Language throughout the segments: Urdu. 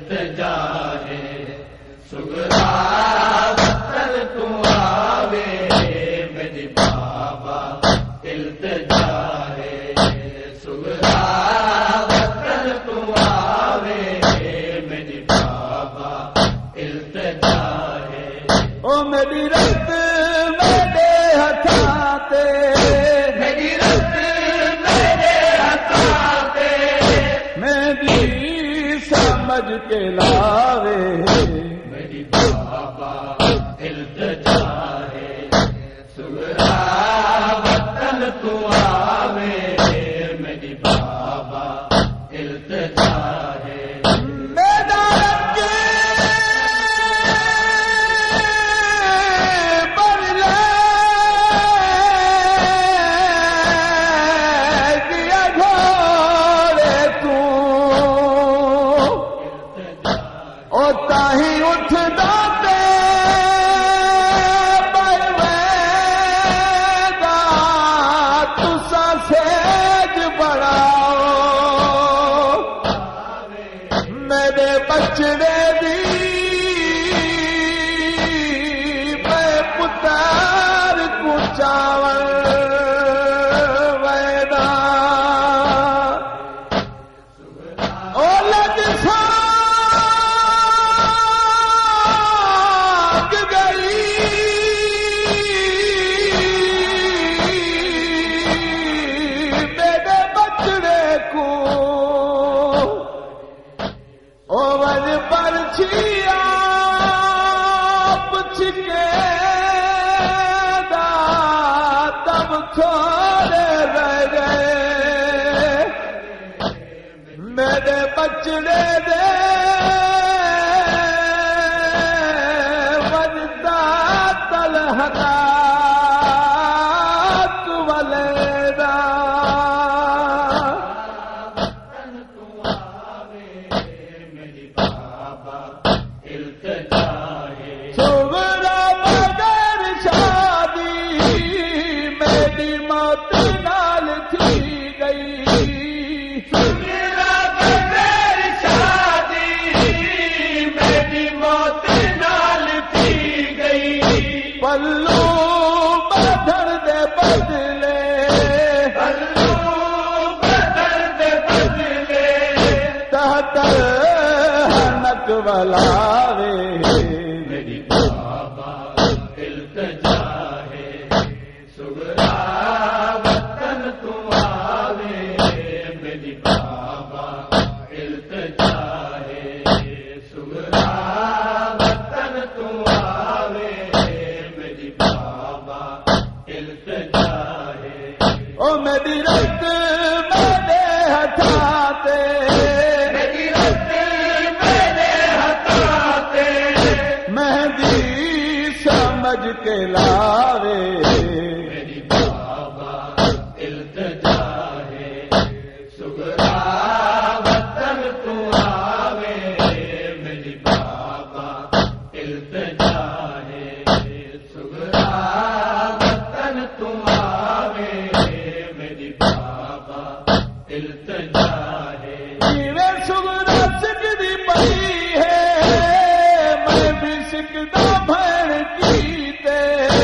التجا ہے سغرا وطن تو آوے میری بابا التجا ہے سغرا وطن تو آوے میری بابا التجا ہے او میری رت میرے ہتھاں تے میری رت میرے ہتھاں تے میری سمجھ کے لاوے میری بابا التجا ہے سغرا وطن تو آوے میری بابا التجا ہے میرا رنگ بدلے دیا گھوڑے تو او تاہی اٹھدا تے بلویدا تساں سیج بڑھاؤ میرے بچڑے دی میں پتر کو چاول ویدا او لگ ساگ گئی میرے بچڑے کو او ون پرچیا پچھکے دا تب تھوڑے رہ گئے میرے بچڑے دے وجدا تلہدا ولیدا میری بابا التجا ہے سغرا بغیر شادی میری موت نال تھی گئی سغرا بغیر شادی میری موت نال تھی گئی پلو بدھر دے بدلے پلو بدل دے بدلے تحت حنک ولاوے میری بابا التجا ہے سغرا وطن تو آوے میری بابا التجا ہے سغرا وطن تو آوے میری بابا التجا ہے او میری رت میرے ہتھاں تے میری رت میرے ہتھاں تے مہندی سمجھ کے لاوے میری بابا التجا ہے سغرا وطن تو آوے میری بابا التجا ہے سغرا وطن تو آوے میری بابا التجا ہے جیوے سغرا سکھدی پئی ہے میں بھی سکھدا بھن کیتے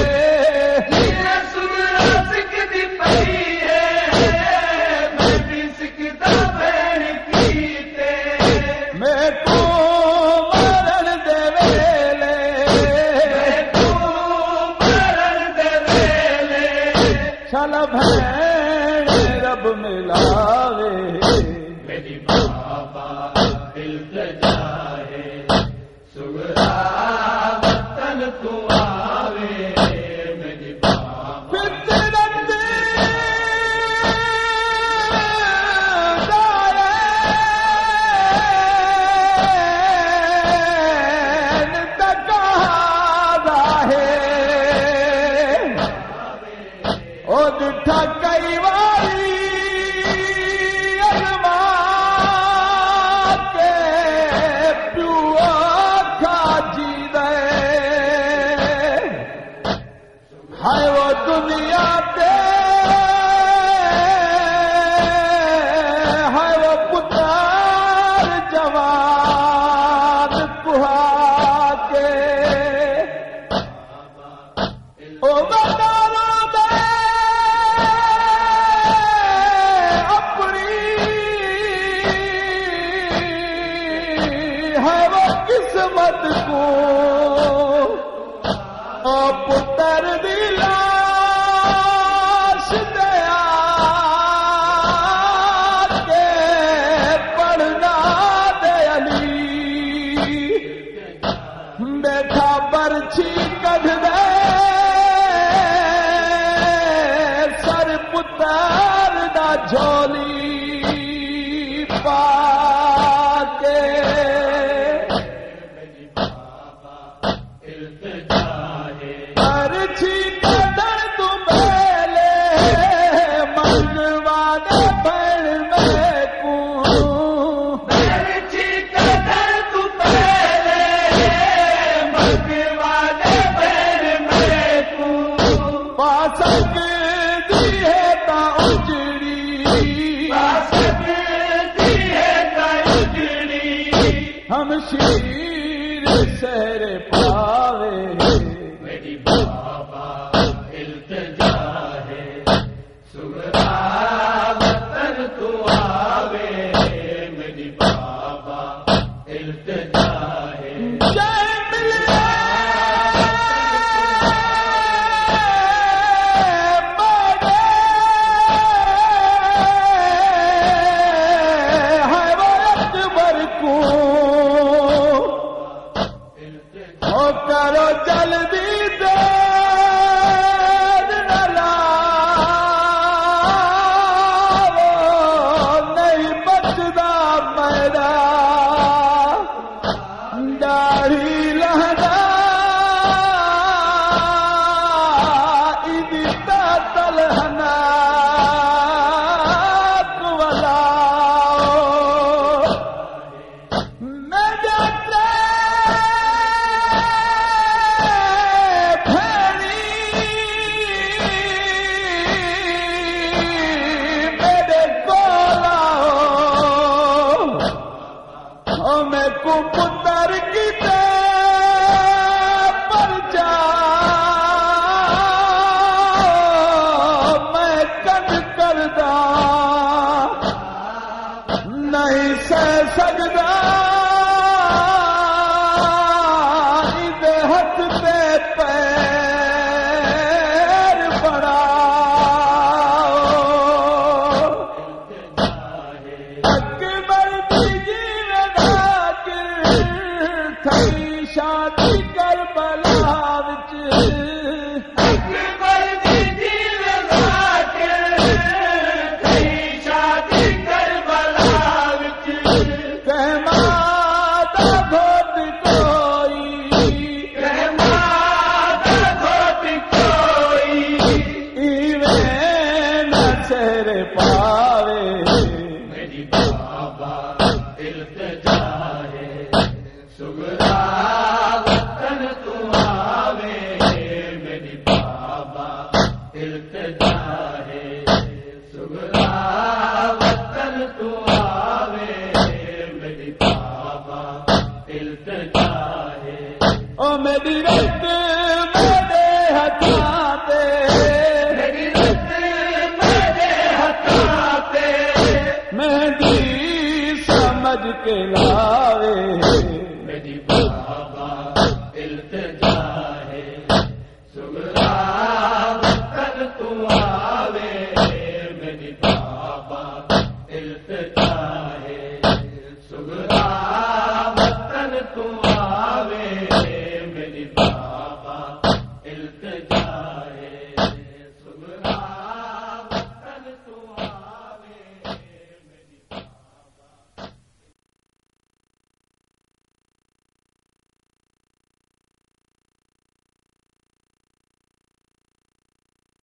سغرا سکھدی پئی ہے میں بھی سکھدا بہن کیتے میں کو مرن دے ویلے مرن دے ویلے شالا بھین رب ملاوے میری بابا التجا ہے سغرا وطن تو آوے میری بابا فطرت دارین تقاضا ہے او ڈٹھا کئی واری ازمان کے پیو کھا جی دے پرچھی کڈھ دے سر پتر دا جھولی پا کے پرچھی کڈھن تو پہلے منگوا دے بھڑ میں کو پرچھی کڈھن تو پہلے منگوا دے بھڑ میں کو پا سکتی ہے تا اجڑی ہم شیر سیر پاوے میری بابا التجا ہے سغرا وطن تو آوے میری بابا التجا ہے جے ملے بڑے ہے وہ اکبر کو او کرو جلدی دیر نہ لاؤ نہیں بچدا میرا داڑھی لہدا ایدی تلہنا میں کو پتر کی پر جا میں کٹ کردا نہیں سہ سکدا دے ہاتھ تے پیر بڑا اکبر دی تھئی شادی کربلا وچ اکبر دی دل ذاکر تھئی شادی کربلا وچ کہمات گھوٹ کوئی کہمات گھوٹ کوئی ایویں نہ سر پاوے میری بابا التجا ہے سغرا وطن تو آوے میری بابا التجا